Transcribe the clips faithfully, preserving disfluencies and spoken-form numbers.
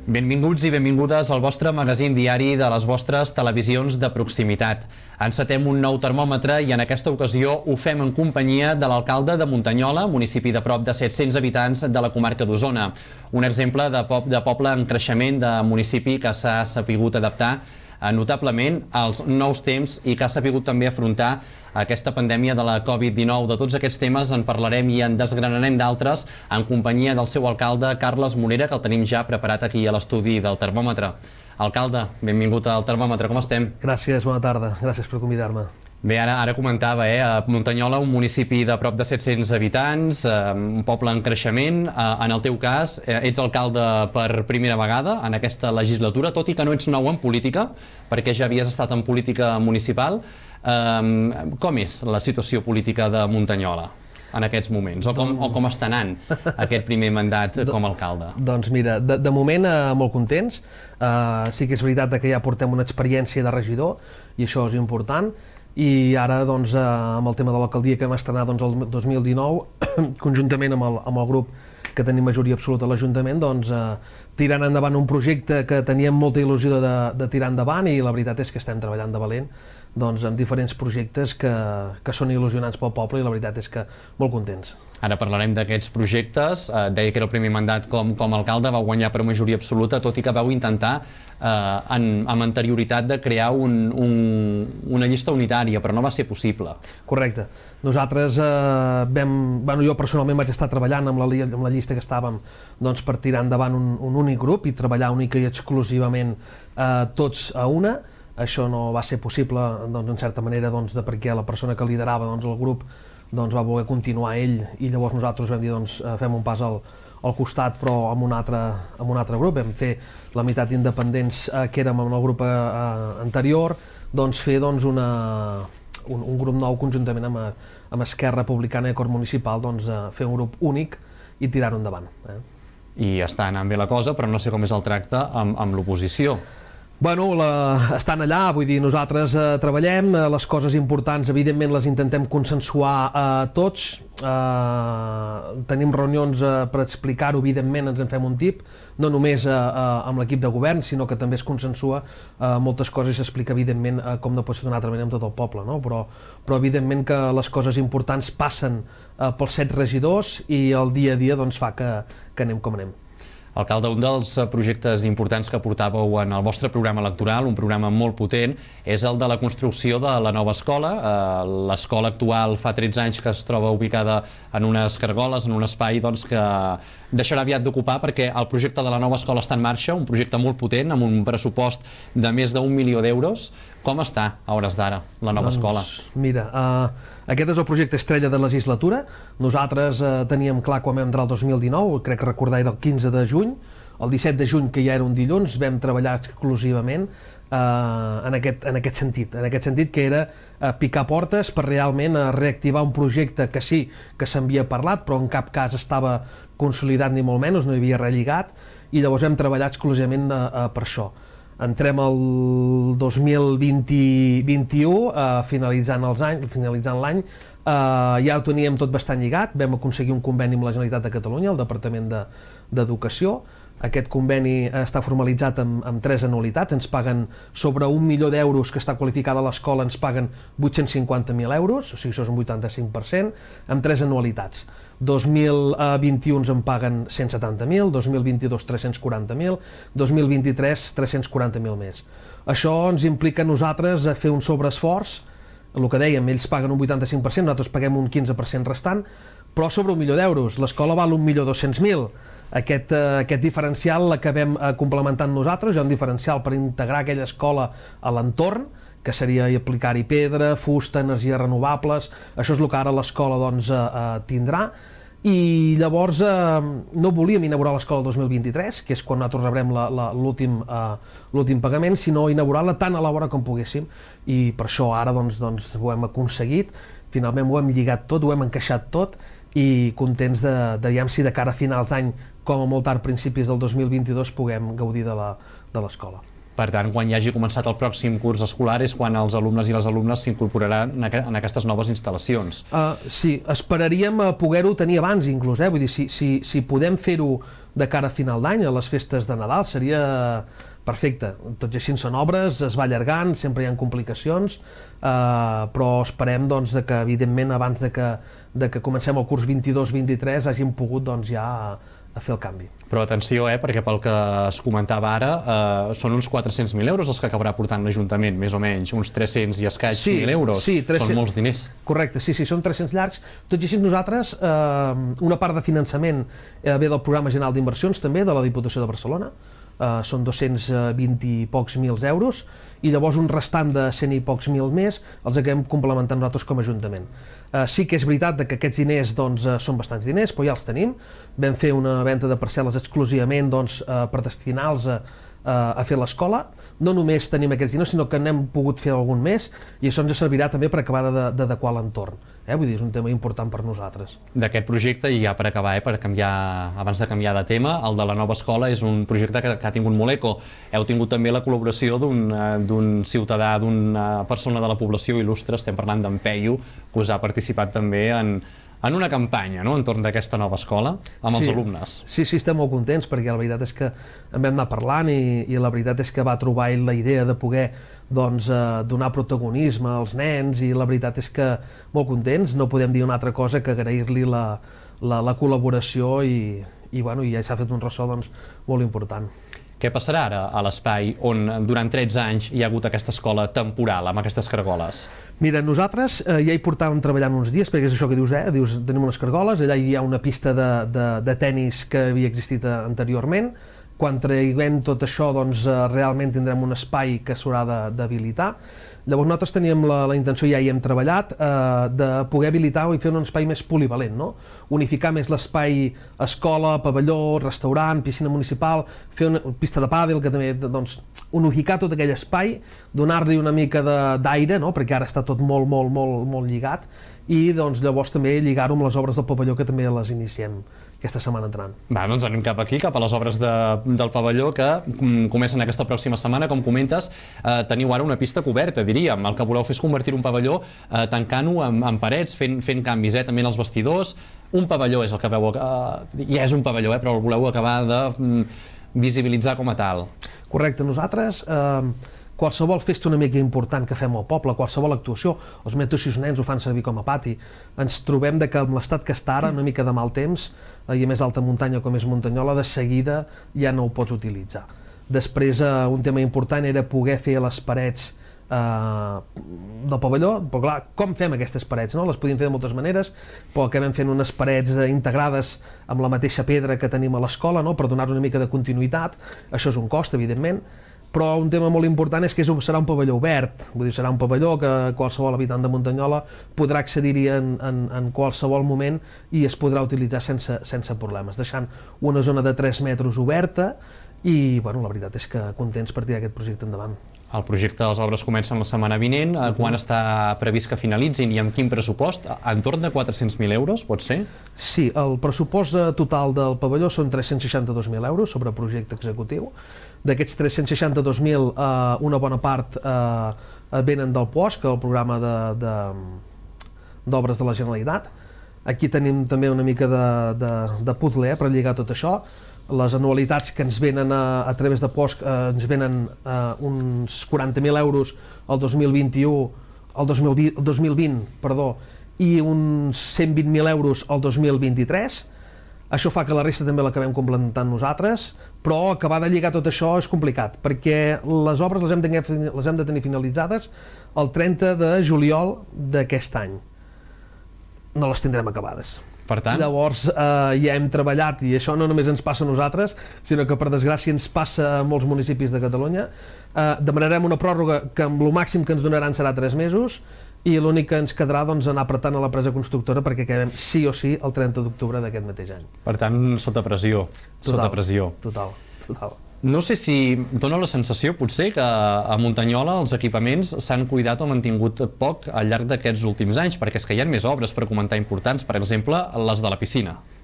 Benvinguts i benvingudes al vostre magazín diari de les vostres televisions de proximitat. Encetem un nou termòmetre i en aquesta ocasió ho fem en companyia de l'alcalde de Muntanyola, municipi de prop de set-cents habitants de la comarca d'Osona. Un exemple de, po de poble en creixement, de municipi que s'ha sapigut adaptar notablement als nous temps i que ha sapigut també afrontar aquesta pandèmia de la Covid dinou. De tots aquests temes en parlarem i en desgranarem d'altres en companyia del seu alcalde, Carles Morera, que el tenim ja preparat aquí a l'estudi del termòmetre. Alcalde, benvingut al termòmetre, com estem? Gràcies, bona tarda, gràcies per convidar-me. Bé, ara, ara comentava, eh, a Muntanyola, un municipi de prop de set-cents habitants, eh, un poble en creixement. Eh, en el teu cas, eh, ets alcalde per primera vegada en aquesta legislatura, tot i que no ets nou en política, perquè ja havies estat en política municipal. Eh, com és la situació política de Muntanyola en aquests moments? O com, o com està anant aquest primer mandat com a alcalde? Doncs mira, de, de moment eh, molt contents. Eh, sí que és veritat que ja portem una experiència de regidor i això és important. I ara, doncs, eh, amb el tema de l'alcaldia que vam estrenar doncs, el dos mil dinou, conjuntament amb el, amb el grup que tenim majoria absoluta a l'Ajuntament, doncs, eh, tirant endavant un projecte que teníem molta il·lusió de, de tirar endavant, i la veritat és que estem treballant de valent doncs, amb diferents projectes que, que són il·lusionants pel poble, i la veritat és que molt contents. Ara parlarem d'aquests projectes. Eh, deia que era el primer mandat com, com a alcalde, vau guanyar per majoria absoluta, tot i que vau intentar eh, en, amb anterioritat de crear un, un, una llista unitària, però no va ser possible. Correcte. Nosaltres eh, vam... Bueno, jo personalment vaig estar treballant amb la, amb la llista que estàvem doncs, per tirar endavant un, un únic grup i treballar única i exclusivament eh, tots a una. Això no va ser possible, doncs, en certa manera, doncs, de perquè la persona que liderava doncs, el grup doncs, va voler continuar ell, i llavors nosaltres vam dir doncs, fem un pas al, al costat però amb un, altre, amb un altre grup. Vam fer la meitat independents eh, que érem amb el grup eh, anterior, doncs fer doncs, una, un, un grup nou conjuntament amb, amb Esquerra Republicana i Acord Municipal, doncs, eh, fer un grup únic i tirar-ho endavant. Eh? I està anant bé la cosa, però no sé com és el tracte amb, amb l'oposició. Bueno, la, estan allà, vull dir, nosaltres eh, treballem, eh, les coses importants evidentment les intentem consensuar eh, tots, eh, tenim reunions eh, per explicar-ho, evidentment ens en fem un tip, no només eh, eh, amb l'equip de govern, sinó que també es consensua eh, moltes coses i s'explica evidentment eh, com no pot ser d'una altra manera amb tot el poble, no? però, però evidentment que les coses importants passen eh, pels set regidors i el dia a dia doncs, fa que, que anem com anem. Alcalde, un dels projectes importants que portàveu en el vostre programa electoral, un programa molt potent, és el de la construcció de la nova escola. L'escola actual fa tretze anys que es troba ubicada en unes cargoles, en un espai doncs, que deixarà aviat d'ocupar perquè el projecte de la nova escola està en marxa, un projecte molt potent, amb un pressupost de més d'un milió d'euros. Com està, a hores d'ara, la nova doncs, escola? Mira, uh, aquest és el projecte estrella de legislatura. Nosaltres uh, teníem clar quan vam entrar el dos mil dinou, crec que recordar era el quinze de juny, el disset de juny, que ja era un dilluns, vam treballar exclusivament uh, en, aquest, en aquest sentit, en aquest sentit que era uh, picar portes per realment uh, reactivar un projecte que sí, que s'havia parlat, però en cap cas estava consolidat ni molt menys, no hi havia relligat, i llavors vam treballar exclusivament uh, uh, per això. Entrem el dos mil vint-i-u, eh, finalitzant els anys, finalitzant l'any, eh, ja ho teníem tot bastant lligat, vam aconseguir un conveni amb la Generalitat de Catalunya, el Departament d'Educació. Aquest conveni està formalitzat amb, amb tres anualitats, ens paguen sobre un milió d'euros que està qualificada a l'escola, ens paguen vuit-cents cinquanta mil euros, o sigui, això és un vuitanta-cinc per cent, amb tres anualitats. dos mil vint-i-u ens en paguen cent setanta mil, dos mil vint-i-dos tres-cents quaranta mil, dos mil vint-i-tres tres-cents quaranta mil més. Això ens implica a nosaltres a fer un sobreesforç, el que dèiem, ells paguen un vuitanta-cinc per cent, nosaltres paguem un quinze per cent restant, però sobre un milió d'euros. L'escola val un milió dos-cents mil. Aquest, eh, aquest diferencial l'acabem eh, complementant nosaltres, hi ha un diferencial per integrar aquella escola a l'entorn, que seria aplicar-hi pedra, fusta, energies renovables. Això és el que ara l'escola doncs, eh, eh, tindrà. I llavors eh, no volíem inaugurar l'escola el dos mil vint-i-tres, que és quan nosaltres rebrem l'últim eh, pagament, sinó inaugurar-la tan a l'hora com poguéssim, i per això ara doncs, doncs, ho hem aconseguit, finalment ho hem lligat tot, ho hem encaixat tot, i contents de, de veure si de cara a finals d'any, com a molt tard principis del dos mil vint-i-dos, puguem gaudir de l'escola. Per tant, quan hi hagi començat el pròxim curs escolar és quan els alumnes i les alumnes s'incorporaran en aquestes noves instal·lacions. Uh, sí, esperaríem poder-ho tenir abans, inclús, eh? Vull dir, si, si, si podem fer-ho de cara a final d'any, a les festes de Nadal, seria perfecte. Tot i així són obres, es va allargant, sempre hi ha complicacions, uh, però esperem doncs, de que, evidentment, abans de que, de que comencem el curs vint-i-dos vint-i-tres hàgim pogut doncs, ja a fer el canvi. Però atenció, eh, perquè pel que es comentava ara, eh, són uns quatre-cents mil euros els que acabarà portant l'Ajuntament, més o menys, uns tres-cents i escaig sí, mil euros. Sí, tres cents... Són molts diners. Correcte, sí, sí, són tres-cents llargs. Tot i així nosaltres, eh, una part de finançament eh, ve del Programa General d'Inversions, també, de la Diputació de Barcelona, eh, són dos-cents vint i pocs mils euros, i llavors un restant de cent i pocs mil més els acabem complementant nosaltres com a Ajuntament. Uh, sí que és veritat que aquests diners doncs, uh, són bastants diners, però ja els tenim. Vam fer una venda de parcel·les exclusivament doncs, uh, per destinar-los a, uh, a fer l'escola. No només tenim aquests diners, sinó que n'hem pogut fer algun més, i això ens servirà també per acabar d'adequar l'entorn. Eh? Vull dir, és un tema important per nosaltres. D'aquest projecte, i ja per acabar, eh, per canviar, abans de canviar de tema, el de la nova escola és un projecte que, que ha tingut molt eco. Heu tingut també la col·laboració d'un ciutadà, d'una persona de la població il·lustre, estem parlant d'en Peyu, que us ha participat també en, en una campanya, no?, entorn d'aquesta nova escola, amb sí, els alumnes. Sí, sí, estem molt contents, perquè la veritat és que en vam anar parlant i, i la veritat és que va trobar ell la idea de poder doncs, eh, donar protagonisme als nens, i la veritat és que molt contents, no podem dir una altra cosa que agrair-li la, la, la col·laboració, i, i, bueno, i ja s'ha fet un ressò doncs, molt important. Què passarà ara a l'espai on durant tretze anys hi ha hagut aquesta escola temporal amb aquestes cargoles? Mira, nosaltres eh, ja hi portàvem treballant uns dies, perquè és això que dius, eh? Dius, tenim unes cargoles, allà hi ha una pista de, de, de tennis que havia existit anteriorment. Quan traiguem tot això, doncs, eh, realment tindrem un espai que s'haurà d'habilitar. Llavors nosaltres teníem la, la intenció, ja hi hem treballat, eh, de poder habilitar i fer un espai més polivalent, no? Unificar més l'espai escola, pavelló, restaurant, piscina municipal, fer una pista de pàdel, que també, doncs, unificar tot aquell espai, donar-li una mica d'aire, no?, perquè ara està tot molt, molt, molt, molt lligat, i doncs llavors també lligar-ho amb les obres del pavelló, que també les iniciem aquesta setmana entrant. Va, doncs anem cap aquí, cap a les obres de, del pavelló, que mm, comencen aquesta pròxima setmana. Com comentes, eh, teniu ara una pista coberta, diríem. El que voleu fer és convertir un pavelló eh, tancant-ho amb, amb parets, fent, fent canvis, eh, també en els vestidors. Un pavelló és el que veu... Eh, ja és un pavelló, eh, però el voleu acabar de mm, visibilitzar com a tal. Correcte, nosaltres... Eh, qualsevol festa una mica important que fem al poble, qualsevol actuació, els meus sis nens ho fan servir com a pati, ens trobem de que amb l'estat que està ara, una mica de mal temps, i a més alta muntanya com és Muntanyola, de seguida ja no ho pots utilitzar. Després, eh, un tema important era poder fer les parets eh, del pavelló, però clar, com fem aquestes parets, no? Les podíem fer de moltes maneres, però acabem fent unes parets eh, integrades amb la mateixa pedra que tenim a l'escola, no?, per donar una mica de continuïtat. Això és un cost, evidentment, però un tema molt important és que serà un pavelló obert, vull dir, serà un pavelló que qualsevol habitant de Muntanyola podrà accedir-hi en, en, en qualsevol moment i es podrà utilitzar sense, sense problemes, deixant una zona de tres metres oberta, i bueno, la veritat és que contents per tirar aquest projecte endavant. El projecte de les obres comencen la setmana vinent, uh -huh. Quan està previst que finalitzin i amb quin pressupost? Entorn de quatre-cents mil euros, pot ser? Sí, el pressupost total del pavelló són tres-cents seixanta-dos mil euros sobre projecte executiu. D'aquests tres-cents seixanta-dos mil, eh, una bona part eh, venen del P O S C, el programa d'obres de, de, de la Generalitat. Aquí tenim també una mica de, de, de puzzle eh, per lligar tot això. Les anualitats que ens venen a, a través de P O S C eh, ens venen eh, uns quaranta mil euros el dos mil vint-i-u, el dos mil vint, el dos mil vint, perdó, i uns cent vint mil euros el dos mil vint-i-tres. Això fa que la resta també l'acabem complementant nosaltres, però acabar de lligar tot això és complicat, perquè les obres les hem de, les hem de tenir finalitzades el trenta de juliol d'aquest any. No les tindrem acabades. Per tant... Llavors, eh, ja hem treballat, i això no només ens passa a nosaltres, sinó que per desgràcia ens passa a molts municipis de Catalunya. Eh, demanarem una pròrroga que amb el màxim que ens donaran serà tres mesos, i l'únic que ens quedarà doncs, anar apretant a l'empresa constructora perquè acabem sí o sí el trenta d'octubre d'aquest mateix any. Per tant, sota pressió. Total, sota pressió. Total, total. No sé si dona la sensació, potser, que a Muntanyola els equipaments s'han cuidat o mantingut poc al llarg d'aquests últims anys, perquè és que hi ha més obres per comentar importants, per exemple, les de la piscina.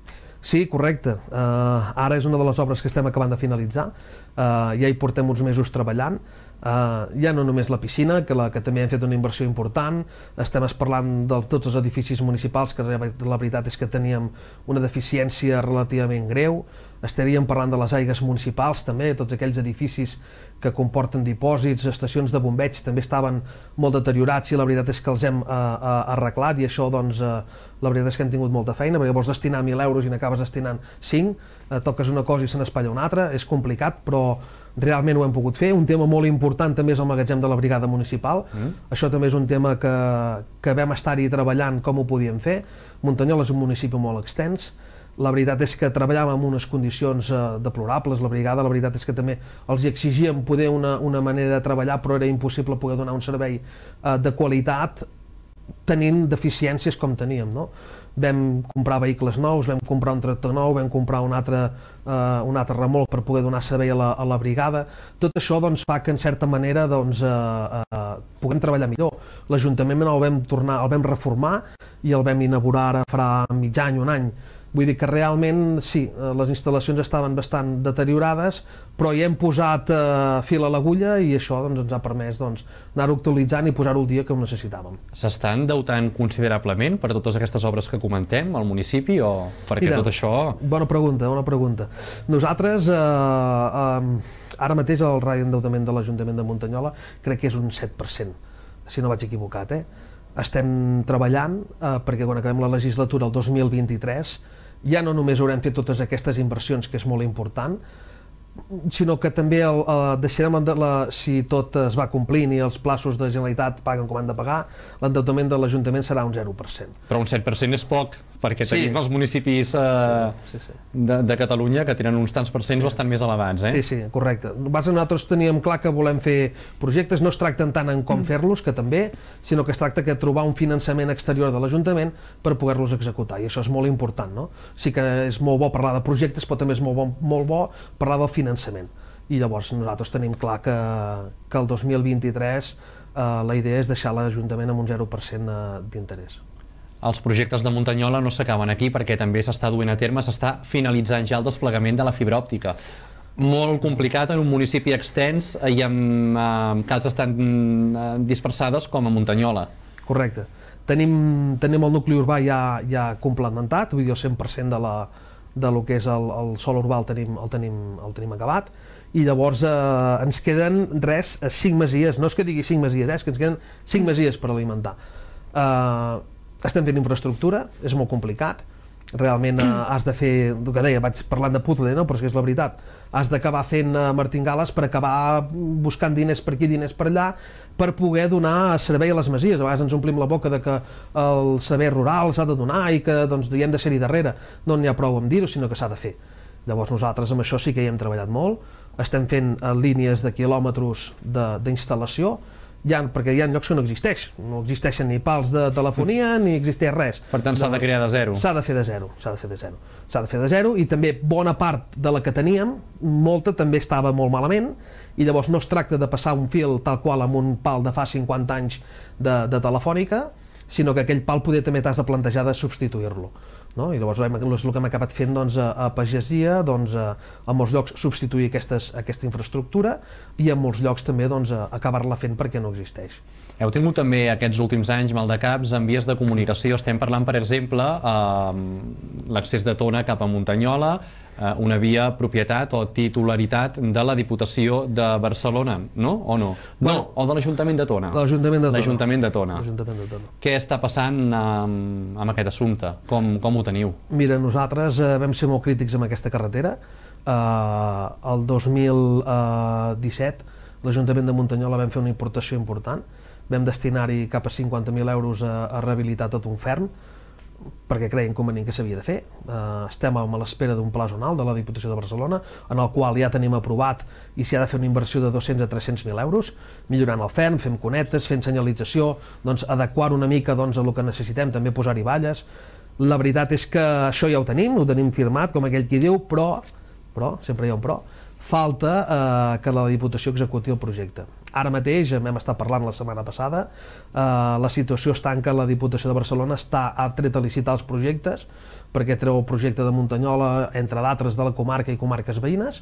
Sí, correcte. Uh, ara és una de les obres que estem acabant de finalitzar. Uh, ja hi portem uns mesos treballant. Uh, ja no només la piscina, que, la, que també hem fet una inversió important, estem parlant de tots els edificis municipals, que la veritat és que teníem una deficiència relativament greu. Estaríem parlant de les aigues municipals també, tots aquells edificis que comporten dipòsits, estacions de bombeig també estaven molt deteriorats i la veritat és que els hem uh, uh, arreglat i això doncs uh, la veritat és que hem tingut molta feina, perquè vols destinar mil euros i n'acabes destinant cinc, uh, toques una cosa i se n'espatlla una altra, és complicat però realment ho hem pogut fer. Un tema molt important també és el magatzem de la brigada municipal, mm. això també és un tema que, que vam estar-hi treballant com ho podíem fer. Muntanyola és un municipi molt extens, la veritat és que treballàvem en unes condicions eh, deplorables, la brigada, la veritat és que també els exigíem poder una, una manera de treballar, però era impossible poder donar un servei eh, de qualitat tenint deficiències com teníem, no? Vam comprar vehicles nous, vam comprar un tractor nou, vam comprar un altre, eh, un altre remolc per poder donar servei a la, a la brigada. Tot això doncs, fa que en certa manera doncs, eh, eh, puguem treballar millor. L'Ajuntament el vam tornar, el vam reformar i el vam inaugurar ara farà mig any, un any. Vull dir que realment, sí, les instal·lacions estaven bastant deteriorades, però hi hem posat eh, fil a l'agulla i això doncs, ens ha permès doncs, anar-ho actualitzant i posar-ho al dia que ho necessitàvem. S'està endeutant considerablement per totes aquestes obres que comentem al municipi o perquè Mira, tot això... Bona pregunta, bona pregunta. Nosaltres, eh, eh, ara mateix el rai d'endeutament de l'Ajuntament de Muntanyola crec que és un set per cent, si no vaig equivocat, eh? Estem treballant eh, perquè quan acabem la legislatura el dos mil vint-i-tres ja no només haurem fet totes aquestes inversions, que és molt important, sinó que també el, el, deixarem, la, si tot es va complint i els plaços de Generalitat paguen com han de pagar, l'endeutament de l'Ajuntament serà un zero per cent. Però un set per cent és poc, perquè sí. Tenim els municipis eh, sí, sí, sí. De, de Catalunya que tenen uns tants per cents sí. Bastant més elevats. Eh? Sí, sí, correcte. Nosaltres teníem clar que volem fer projectes, no es tracten tant en com mm. fer-los, que també, sinó que es tracta de trobar un finançament exterior de l'Ajuntament per poder-los executar, i això és molt important, no? Sí que és molt bo parlar de projectes, però també és molt bo, molt bo parlar del finançament. I llavors nosaltres tenim clar que, que el dos mil vint-i-tres eh, la idea és deixar l'Ajuntament amb un zero per cent d'interès. Els projectes de Muntanyola no s'acaben aquí perquè també s'està duent a terme, s'està finalitzant ja el desplegament de la fibra òptica. Molt complicat en un municipi extens i amb eh, cases tan eh, dispersades com a Muntanyola. Correcte. Tenim, tenim el nucli urbà ja, ja complementat, vull dir el cent per cent de la de lo que és el, el sòl urbà el tenim, el, tenim, el tenim acabat, i llavors eh, ens queden res, cinc masies, no és que digui cinc masies, eh, és que ens queden cinc masies per alimentar. Eh, estem fent infraestructura, és molt complicat, realment eh, has de fer, el que deia, vaig parlant de puzzle, no? Però és que és la veritat, has d'acabar fent eh, martingales per acabar buscant diners per aquí, diners per allà, per poder donar servei a les masies. A vegades ens omplim la boca de que el servei rural s'ha de donar i que doncs, hi hem de ser-hi darrere. No n'hi ha prou amb dir-ho, sinó que s'ha de fer. Llavors nosaltres amb això sí que hi hem treballat molt, estem fent eh, línies de quilòmetres d'instal·lació, hi ha, perquè hi ha llocs que no existeix, no existeixen ni pals de telefonia ni existeix res. Per tant s'ha de crear de zero. S'ha de fer de zero, s'ha de fer de zero. S'ha de fer de zero i també bona part de la que teníem, molta també estava molt malament i llavors no es tracta de passar un fil tal qual amb un pal de fa cinquanta anys de, de telefònica, sinó que aquell pal poder també t'has de plantejar de substituir-lo. No? I llavors és el que hem acabat fent doncs, a, a pagesia, doncs, a, a molts llocs substituir aquestes, aquesta infraestructura i en molts llocs també doncs, acabar-la fent perquè no existeix. Heu tingut també aquests últims anys maldecaps en vies de comunicació. Estem parlant, per exemple, eh, l'accés de Tona cap a Muntanyola, eh, una via propietat o titularitat de la Diputació de Barcelona, no? O no? Bueno, no, o de l'Ajuntament de Tona. L'Ajuntament de Tona. L'Ajuntament de Tona. L'Ajuntament de Tona. Què està passant amb, amb aquest assumpte? Com, com ho teniu? Mira, nosaltres eh, vam ser molt crítics amb aquesta carretera. Eh, el dos mil disset l'Ajuntament de Muntanyola vam fer una importació important, vam destinar-hi cap a cinquanta mil euros a, a rehabilitar tot un ferm, perquè creien convenient que s'havia de fer. Uh, estem a l'espera d'un pla zonal de la Diputació de Barcelona, en el qual ja tenim aprovat i s'hi ha de fer una inversió de dos-cents a tres-cents mil euros, millorant el ferm, fent cunetes, fent senyalització, doncs, adequar una mica doncs, a el que necessitem, també posar-hi valles. La veritat és que això ja ho tenim, ho tenim firmat, com aquell qui diu, però, però sempre hi ha un però, falta eh, que la Diputació executi el projecte. Ara mateix, hem estat parlant la setmana passada, eh, la situació està en que la Diputació de Barcelona està ha tret a licitar els projectes, perquè treu el projecte de Muntanyola, entre d'altres de la comarca i comarques veïnes,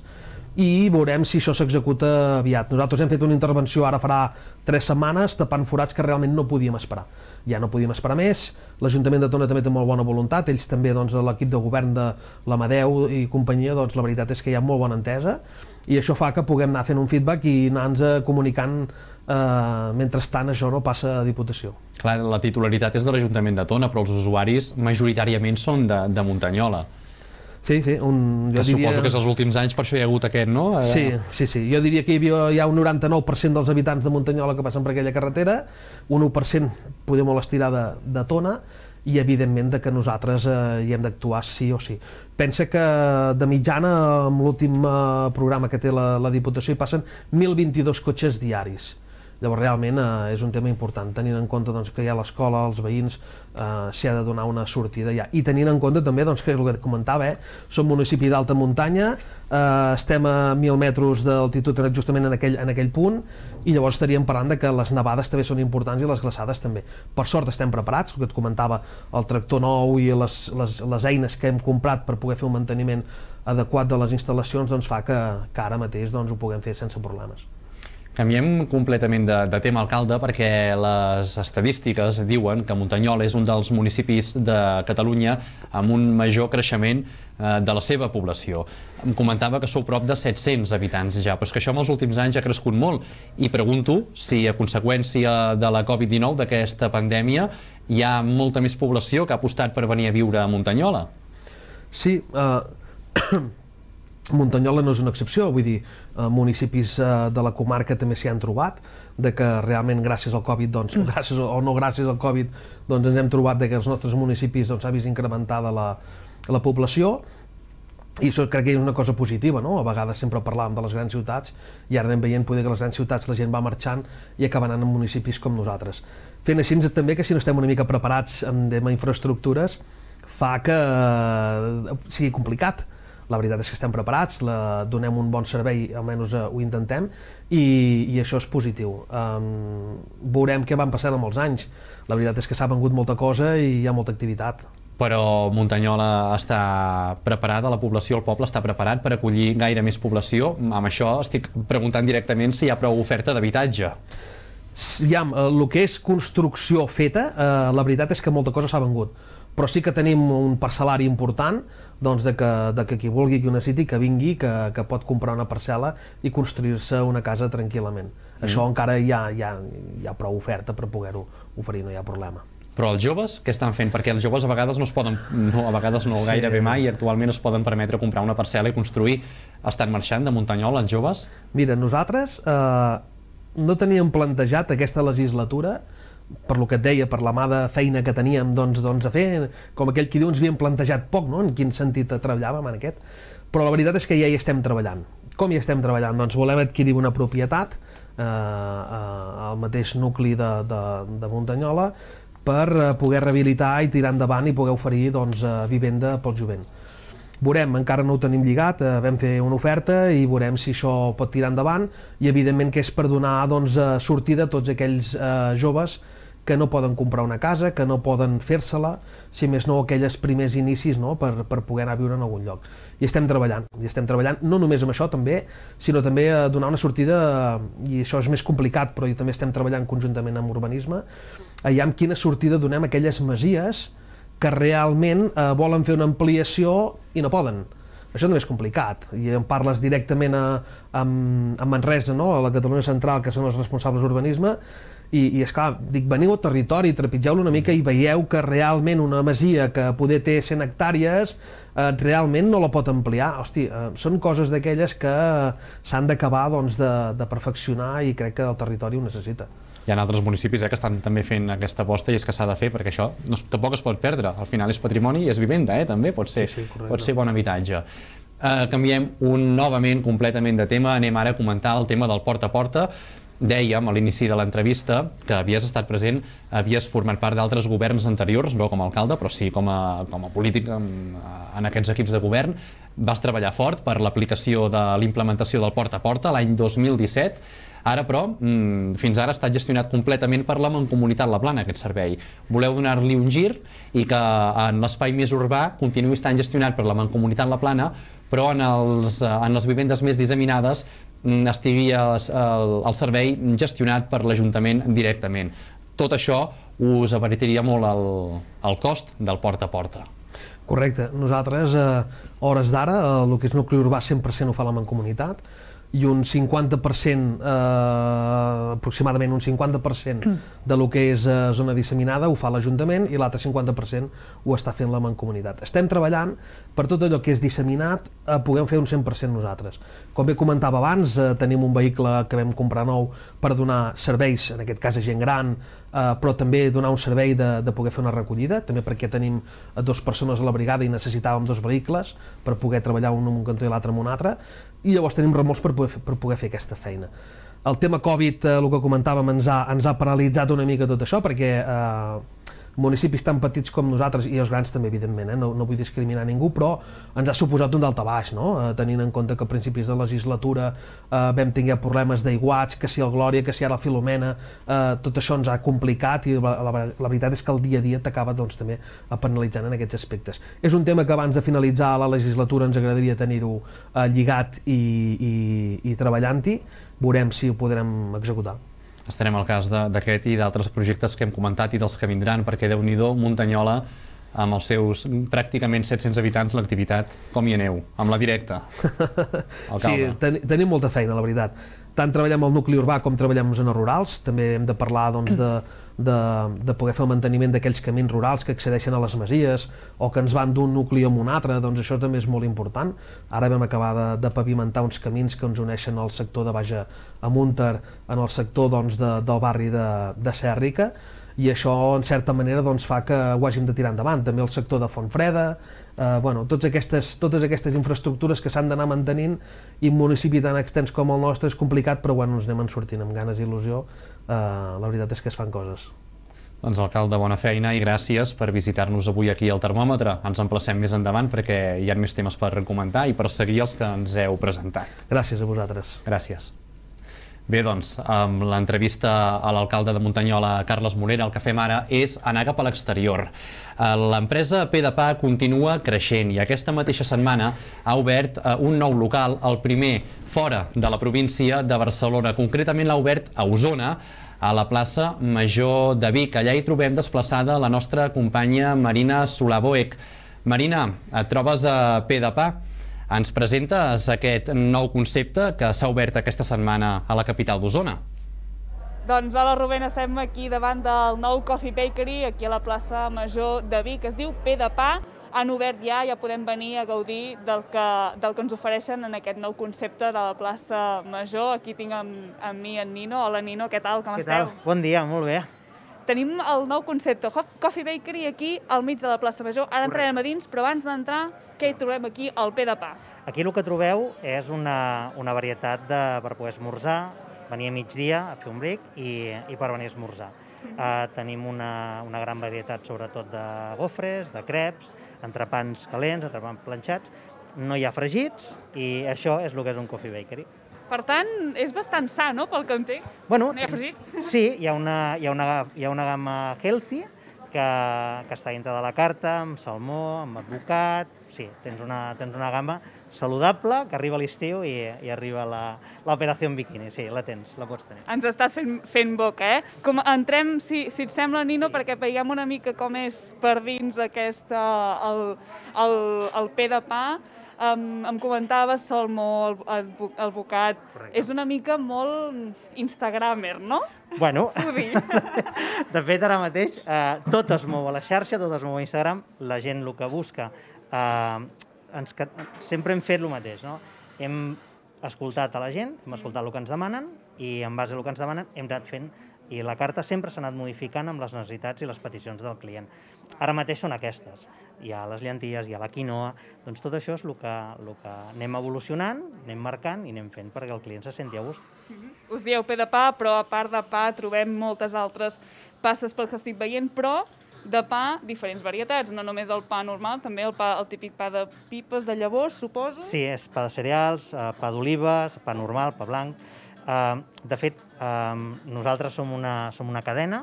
i veurem si això s'executa aviat. Nosaltres hem fet una intervenció ara farà tres setmanes tapant forats que realment no podíem esperar. Ja no podíem esperar més, l'Ajuntament de Tona també té molt bona voluntat, ells també, doncs, l'equip de govern de l'Amadeu i companyia, doncs la veritat és que hi ha molt bona entesa, i això fa que puguem anar fent un feedback i anar-nos comunicant eh, mentrestant això no passa a Diputació. Clar, la titularitat és de l'Ajuntament de Tona, però els usuaris majoritàriament són de, de Muntanyola. Sí, sí, un, jo que diria... Suposo que és els últims anys per això hi ha hagut aquest, no? Sí, sí, sí. Jo diria que hi havia hi ha un noranta-nou per cent dels habitants de Muntanyola que passen per aquella carretera, un u per cent poder molt estirar de, de Tona, i evidentment de que nosaltres eh, hi hem d'actuar sí o sí. Pensa que de mitjana, amb l'últim eh, programa que té la, la Diputació, hi passen mil vint-i-dos cotxes diaris. Llavors realment eh, és un tema important, tenint en compte doncs, que hi ha l'escola, els veïns, eh, s'hi ha de donar una sortida ja. I tenint en compte també, doncs, que és el que et comentava, eh, som municipi d'alta muntanya, eh, estem a mil metres d'altitud justament en aquell, en aquell punt, i llavors estaríem parlant de que les nevades també són importants i les glaçades també. Per sort estem preparats, el que et comentava, el tractor nou i les, les, les eines que hem comprat per poder fer un manteniment adequat de les instal·lacions, doncs fa que, que ara mateix doncs, ho puguem fer sense problemes. Canviem completament de, de tema, alcalde, perquè les estadístiques diuen que Muntanyola és un dels municipis de Catalunya amb un major creixement eh, de la seva població. Em comentava que sou prop de set-cents habitants ja, però és que això en els últims anys ha crescut molt, i pregunto si a conseqüència de la Covid dinou, d'aquesta pandèmia, hi ha molta més població que ha apostat per venir a viure a Muntanyola. Sí, eh... Muntanyola no és una excepció, vull dir, eh, municipis eh, de la comarca també s'hi han trobat, de que realment gràcies al Covid, doncs, gràcies o no gràcies al Covid, doncs ens hem trobat de que els nostres municipis doncs, ha vist incrementada la, la població, i això crec que és una cosa positiva, no? A vegades sempre parlàvem de les grans ciutats i ara anem veient poder que a les grans ciutats la gent va marxant i acaba anant en municipis com nosaltres. Fent així també que si no estem una mica preparats en tema infraestructures fa que eh, sigui complicat. La veritat és que estem preparats, la, donem un bon servei, almenys uh, ho intentem, i, i això és positiu. Um, veurem què van passant amb els anys. La veritat és que s'ha vengut molta cosa i hi ha molta activitat. Però Muntanyola està preparada, la població, el poble està preparat per acollir gaire més població? Amb això estic preguntant directament si hi ha prou oferta d'habitatge. Ja, el que és construcció feta, eh, la veritat és que molta cosa s'ha vengut, però sí que tenim un parcel·lari important, doncs de que, de que qui vulgui, que ho necessiti, que vingui, que, que pot comprar una parcel·la i construir-se una casa tranquil·lament. Mm. Això encara hi ha, hi ha, hi ha prou oferta per poder-ho oferir, no hi ha problema. Però els joves què estan fent? Perquè els joves a vegades no es poden, no, a vegades no Sí. gairebé mai, i actualment es poden permetre comprar una parcel·la i construir. Estan marxant de Muntanyola, els joves? Mira, nosaltres eh, no teníem plantejat aquesta legislatura, per lo que et deia, per la mà de feina que teníem doncs, doncs a fer, com aquell qui diu ens havíem plantejat poc, no? En quin sentit treballàvem en aquest, però la veritat és que ja hi estem treballant. Com hi estem treballant? Doncs volem adquirir una propietat eh, al mateix nucli de, de, de Muntanyola per poder rehabilitar i tirar endavant i poder oferir doncs, vivenda pel jovent. Veurem, encara no ho tenim lligat, eh, vam fer una oferta i veurem si això pot tirar endavant, i evidentment que és per donar doncs, sortida a tots aquells eh, joves que no poden comprar una casa, que no poden fer-se-la, si més no aquells primers inicis, no? per, per poder anar a viure en algun lloc. I estem treballant, i estem treballant no només amb això també, sinó també a donar una sortida, i això és més complicat, però també estem treballant conjuntament amb urbanisme, allà amb quina sortida donem a aquelles masies que realment eh, volen fer una ampliació i no poden. Això també és complicat, i en parles directament a, a, a Manresa, no? A la Catalunya Central, que són els responsables d'urbanisme, i, i esclar, dic, veniu al territori, trepitgeu-lo una mica i veieu que realment una masia que poder té cent hectàrees eh, realment no la pot ampliar. Hosti, eh, són coses d'aquelles que s'han d'acabar doncs, de, de perfeccionar, i crec que el territori ho necessita. Hi ha altres municipis eh, que estan també fent aquesta aposta, i és que s'ha de fer, perquè això no, tampoc es pot perdre. Al final és patrimoni i és vivenda, eh, també pot ser, sí, sí, pot ser bon habitatge. Uh, canviem un novament completament de tema, anem ara a comentar el tema del porta a porta. Dèiem a l'inici de l'entrevista que havies estat present, havies format part d'altres governs anteriors, no com a alcalde, però sí com a, com a polític en, en aquests equips de govern. Vas treballar fort per l'aplicació de l'implementació del porta a porta l'any dos mil disset. Ara, però, fins ara ha estat gestionat completament per la Mancomunitat La Plana, aquest servei. Voleu donar-li un gir i que en l'espai més urbà continuï estant gestionat per la Mancomunitat La Plana, però en, els, en les vivendes més disseminades estigui el, el servei gestionat per l'Ajuntament directament. Tot això us abarataria molt el, el cost del porta a porta. Correcte. Nosaltres, a hores d'ara, el que és nucli urbà cent per cent ho fa la Mancomunitat, i un cinquanta per cent, eh, aproximadament un cinquanta per cent de lo que és eh, zona disseminada ho fa l'Ajuntament i l'altre cinquanta per cent ho està fent la Mancomunitat. Estem treballant per tot allò que és disseminat, eh, puguem fer un cent per cent nosaltres. Com bé comentava abans, eh, tenim un vehicle que vam comprar nou per donar serveis, en aquest cas a gent gran, eh, però també donar un servei de, de poder fer una recollida, també perquè tenim dues persones a la brigada i necessitàvem dos vehicles per poder treballar un en un cantó i l'altre en un altre, i llavors tenim remolcs per poder, fer, per poder fer aquesta feina. El tema Covid, eh, el que comentàvem, ens ha, ens ha paralitzat una mica tot això, perquè eh, municipis tan petits com nosaltres, i els grans també, evidentment, eh, no, no vull discriminar ningú, però ens ha suposat un daltabaix, no? Eh, tenint en compte que a principis de legislatura eh, vam tenir problemes d'aiguats, que si el Glòria, que si ara el Filomena, eh, tot això ens ha complicat i la, la, la veritat és que el dia a dia t'acaba doncs, també penalitzant en aquests aspectes. És un tema que abans de finalitzar la legislatura ens agradaria tenir-ho eh, lligat i, i, i treballant-hi, veurem si ho podrem executar. Estarem al cas d'aquest i d'altres projectes que hem comentat i dels que vindran, perquè Déu-n'hi-do, Muntanyola, amb els seus pràcticament set-cents habitants, l'activitat, com hi aneu? Amb la directa? Sí, ten tenim molta feina, la veritat. Tant treballem al nucli urbà com treballem en zones rurals, també hem de parlar doncs, de, de, de poder fer el manteniment d'aquells camins rurals que accedeixen a les masies o que ens van d'un nucli a un altre, doncs això també és molt important. Ara vam acabar de, de pavimentar uns camins que ens uneixen al sector de Baix a Munter, en el sector doncs, de, del barri de, de Serrica, i això, en certa manera, doncs, fa que ho hàgim de tirar endavant. També el sector de Fontfreda, eh, bueno, totes aquestes, totes aquestes infraestructures que s'han d'anar mantenint, i un municipi tan extens com el nostre és complicat, però bueno, ens anem sortint amb ganes i il·lusió. Eh, la veritat és que es fan coses. Doncs, alcalde, bona feina i gràcies per visitar-nos avui aquí al termòmetre. Ens emplacem més endavant perquè hi ha més temes per comentar i per seguir els que ens heu presentat. Gràcies a vosaltres. Gràcies. Bé, doncs, amb l'entrevista a l'alcalde de Muntanyola, Carles Morera, el que fem ara és anar cap a l'exterior. L'empresa P de Pa continua creixent i aquesta mateixa setmana ha obert un nou local, el primer fora de la província de Barcelona. Concretament l'ha obert a Osona, a la plaça Major de Vic. Allà hi trobem desplaçada la nostra companya Marina Solaboek. Marina, et trobes a P de Pa? Ens presentes aquest nou concepte que s'ha obert aquesta setmana a la capital d'Osona. Doncs hola Rubén, estem aquí davant del nou Coffee Bakery, aquí a la plaça Major de Vic. Es diu P de Pa, han obert ja, ja podem venir a gaudir del que, del que ens ofereixen en aquest nou concepte de la plaça Major. Aquí tinc amb, amb mi en Nino. Hola Nino, què tal, com què esteu? Tal? Bon dia, molt bé. Tenim el nou concepte, Coffee Bakery, aquí al mig de la plaça Major. Ara entrarem a dins, però abans d'entrar, què hi trobem aquí al P de Pa? Aquí el que trobeu és una, una varietat de, per poder esmorzar, venir a migdia a fer un bric i, i per venir a esmorzar. Uh, tenim una, una gran varietat sobretot de gofres, de creps, entrepans calents, entrepans planxats. No hi ha fregits i això és el que és un Coffee Bakery. Per tant, és bastant sa, no?, pel que entenc. Bueno, no hi ha fregit? Sí, hi ha una, hi ha una, hi ha una gamma healthy que, que està dintre de la carta, amb salmó, amb advocat. Sí, tens una, tens una gamma saludable, que arriba a l'estiu i, i arriba l'operació en biquini. Sí, la tens, la pots tenir. Ens estàs fent, fent boca, eh? Com, entrem, si, si et sembla, Nino, perquè veiem una mica com és per dins aquesta, el, el, el P de Pa. Um, em comentaves salmó, el, el bocat. Correcte. És una mica molt instagramer, no? Bueno, de fet, ara mateix eh, tot es mou a la xarxa, tot es mou a Instagram, la gent el que busca. Eh, ens, sempre hem fet el mateix, no? Hem escoltat a la gent, hem escoltat el que ens demanen i en base al que ens demanen hem anat fent, i la carta sempre s'ha anat modificant amb les necessitats i les peticions del client. Ara mateix són aquestes. Hi ha les llenties, hi ha la quinoa, doncs tot això és el que, el que anem evolucionant, anem marcant i anem fent perquè el client se senti a gust. Mm-hmm. Us dieu P de Pa, però a part de pa trobem moltes altres pastes pel que estic veient, però de pa diferents varietats, no només el pa normal, també el, pa, el típic pa de pipes, de llavors, suposo? Sí, és pa de cereals, pa d'olives, pa normal, pa blanc. De fet, nosaltres som una, som una cadena,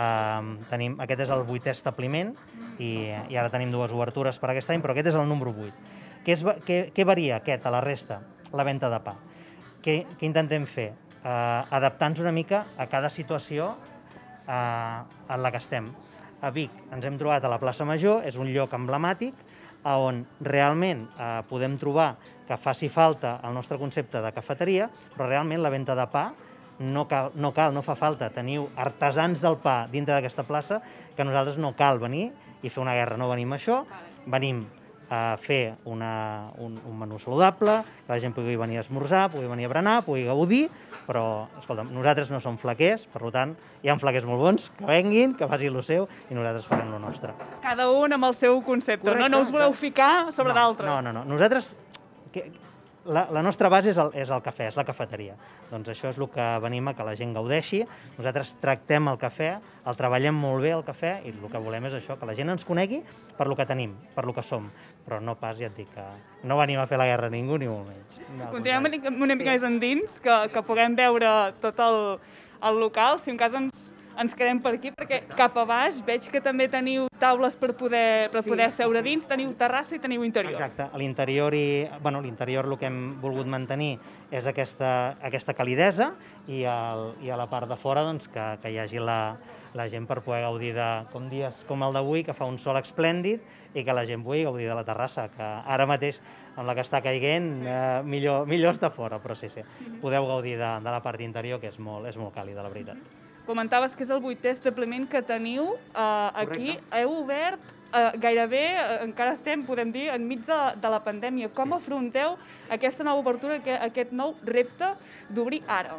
tenim, aquest és el vuitè establiment i, i ara tenim dues obertures per aquest any, però aquest és el número vuit. Què, és, què, què varia aquest a la resta? La venda de pa. Què, què intentem fer? Uh, adaptar-nos una mica a cada situació uh, en la que estem. A Vic ens hem trobat a la plaça Major, és un lloc emblemàtic on realment uh, podem trobar que faci falta el nostre concepte de cafeteria, però realment la venda de pa no cal, no cal, no fa falta. Teniu artesans del pa dintre d'aquesta plaça que nosaltres no cal venir i fer una guerra. No venim a això, venim a fer una, un, un menú saludable, que la gent pugui venir a esmorzar, pugui venir a berenar, pugui gaudir, però, escolta'm, nosaltres no som flaquers, per tant, hi ha flaquers molt bons, que venguin, que facin lo seu, i nosaltres farem lo nostre. Cada un amb el seu concepte, Correcte, no? No us voleu ficar sobre no, d'altres. No, no, no. Nosaltres, que, la, la nostra base és el, és el cafè, és la cafeteria. Doncs això és el que venim a que la gent gaudeixi. Nosaltres tractem el cafè, el treballem molt bé, el cafè, i el que volem és això, que la gent ens conegui per lo que tenim, per lo que som. Però no pas, ja et dic, que no venim a fer la guerra a ningú, ni molt menys. No, Continuem una mica més endins, que, que puguem veure tot el, el local, si en cas ens, ens quedem per aquí, perquè cap a baix veig que també teniu taules per poder, per poder sí, seure dins, teniu terrassa i teniu interior. Exacte, a l'interior i, bueno, l'interior el que hem volgut mantenir és aquesta, aquesta calidesa i, el, i a la part de fora doncs, que, que hi hagi la, la gent per poder gaudir de, com dies com el d'avui, que fa un sol esplèndid i que la gent pugui gaudir de la terrassa, que ara mateix amb la que està caiguent eh, millor, millor estar fora, però sí, sí, podeu gaudir de, de la part interior, que és molt, és molt càlida, la veritat. Comentaves que és el vuitè establiment que teniu eh, aquí. Correcte. Heu obert eh, gairebé, eh, encara estem, podem dir, enmig de, de la pandèmia. Com sí. afronteu aquesta nova obertura, aquest nou repte d'obrir ara?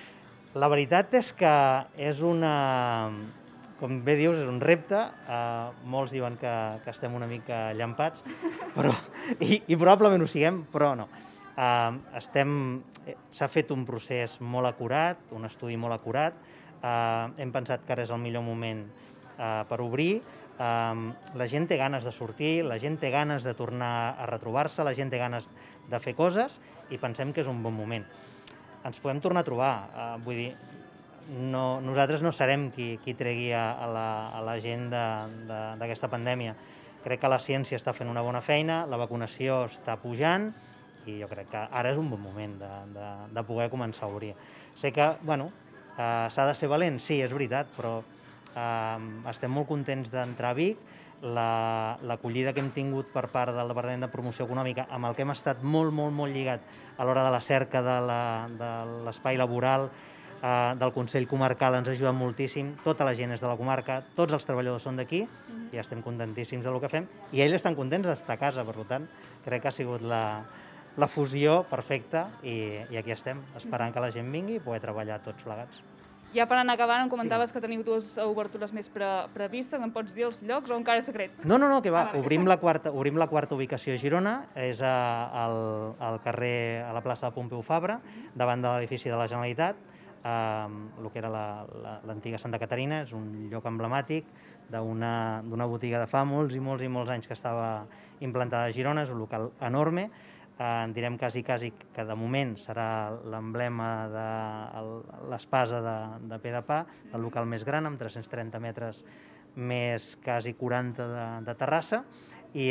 La veritat és que és una, com bé dius, és un repte. Uh, molts diuen que, que estem una mica llampats, però, i, i probablement ho siguem, però no. Uh, estem, s'ha fet un procés molt acurat, un estudi molt acurat. Uh, hem pensat que ara és el millor moment uh, per obrir. Uh, la gent té ganes de sortir, la gent té ganes de tornar a retrobar-se, la gent té ganes de fer coses i pensem que és un bon moment. Ens podem tornar a trobar, uh, vull dir, no, nosaltres no serem qui, qui tregui a, a, la, a la gent d'aquesta pandèmia. Crec que la ciència està fent una bona feina, la vacunació està pujant i jo crec que ara és un bon moment de, de, de poder començar a obrir. Sé que, bueno, Uh, s'ha de ser valent, sí, és veritat, però uh, estem molt contents d'entrar a Vic. L'acollida la, que hem tingut per part del Departament de Promoció Econòmica, amb el que hem estat molt, molt, molt lligat a l'hora de la cerca de l'espai laboral, uh, del Consell Comarcal, ens ha ajudat moltíssim. Tota la gent és de la comarca, tots els treballadors són d'aquí, mm-hmm. i estem contentíssims del que fem, i ells estan contents d'estar a casa, per tant, crec que ha sigut la... la fusió perfecta i, i aquí estem, esperant que la gent vingui i poder treballar tots plegats. Ja per anar acabant, em comentaves que teniu dues obertures més pre previstes, em pots dir els llocs o encara és secret? No, no, no, que va, obrim la quarta, obrim la quarta ubicació a Girona, és a, al, al carrer, a la plaça de Pompeu Fabra, davant de l'edifici de la Generalitat, eh, el que era l'antiga Santa Caterina, és un lloc emblemàtic d'una botiga de fa molts i molts i molts anys que estava implantada a Girona, és un local enorme. En direm quasi, quasi que de moment serà l'emblema de l'espasa de, de Pe de Pa, el local més gran, amb tres-cents trenta metres més quasi quaranta de, de terrassa, i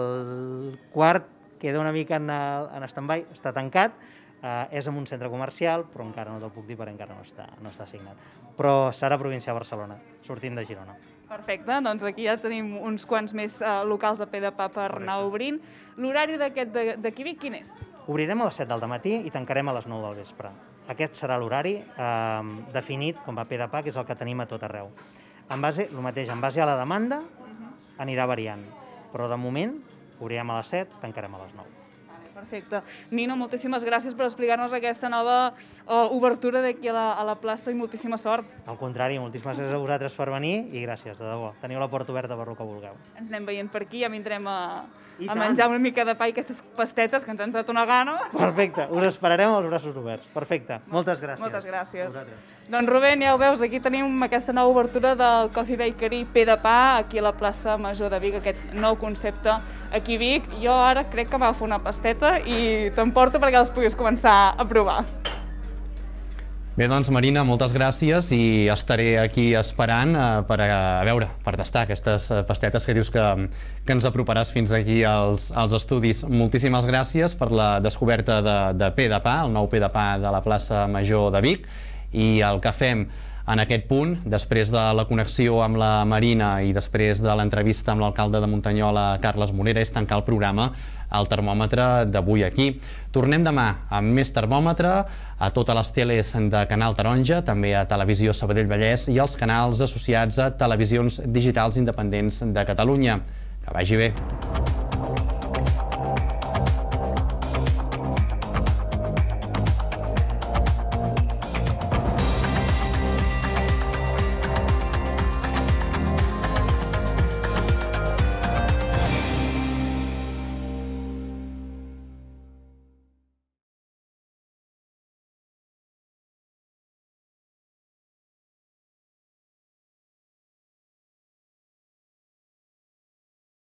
el quart queda una mica en, en stand-by, està tancat, eh, és en un centre comercial, però encara no te'l puc dir perquè encara no està, no està signat. Però serà província de Barcelona, sortint de Girona. Perfecte, doncs aquí ja tenim uns quants més uh, locals de Pe de Pa per Correcte. Anar obrint. L'horari d'aquest d'aquí Vic, quin és? Obrirem a les set del matí i tancarem a les nou del vespre. Aquest serà l'horari eh, definit com a Pe de Pa, que és el que tenim a tot arreu. En base, el mateix, en base a la demanda anirà variant, però de moment obrirem a les set, tancarem a les nou. Perfecte. Nino, moltíssimes gràcies per explicar-nos aquesta nova uh, obertura d'aquí a, la, a la plaça i moltíssima sort. Al contrari, moltíssimes gràcies a vosaltres per venir i gràcies, de debò. Teniu la porta oberta per el que vulgueu. Ens anem veient per aquí, ja vindrem a, a menjar una mica de pa i aquestes pastetes que ens han tret una gana. Perfecte, us esperarem amb els braços oberts. Perfecte, moltes gràcies. Moltes gràcies. Doncs Rubén, ja ho veus, aquí tenim aquesta nova obertura del Coffee Bakery Pe de Pa, aquí a la plaça Major de Vic, aquest nou concepte aquí a Vic. Jo ara crec que m'agafo una pasteta i t'emporto perquè les puguis començar a provar. Bé, doncs, Marina, moltes gràcies i estaré aquí esperant eh, per a, a veure, per tastar aquestes pastetes que dius que, que ens aproparàs fins aquí als, als estudis. Moltíssimes gràcies per la descoberta de, de Pe de Pa, el nou Pe de Pa de la plaça Major de Vic, i el que fem en aquest punt, després de la connexió amb la Marina i després de l'entrevista amb l'alcalde de Muntanyola, Carles Morera, és tancar el programa al termòmetre d'avui aquí. Tornem demà amb més termòmetre a totes les teles de Canal Taronja, també a Televisió Sabadell Vallès i als canals associats a televisions digitals independents de Catalunya. Que vagi bé.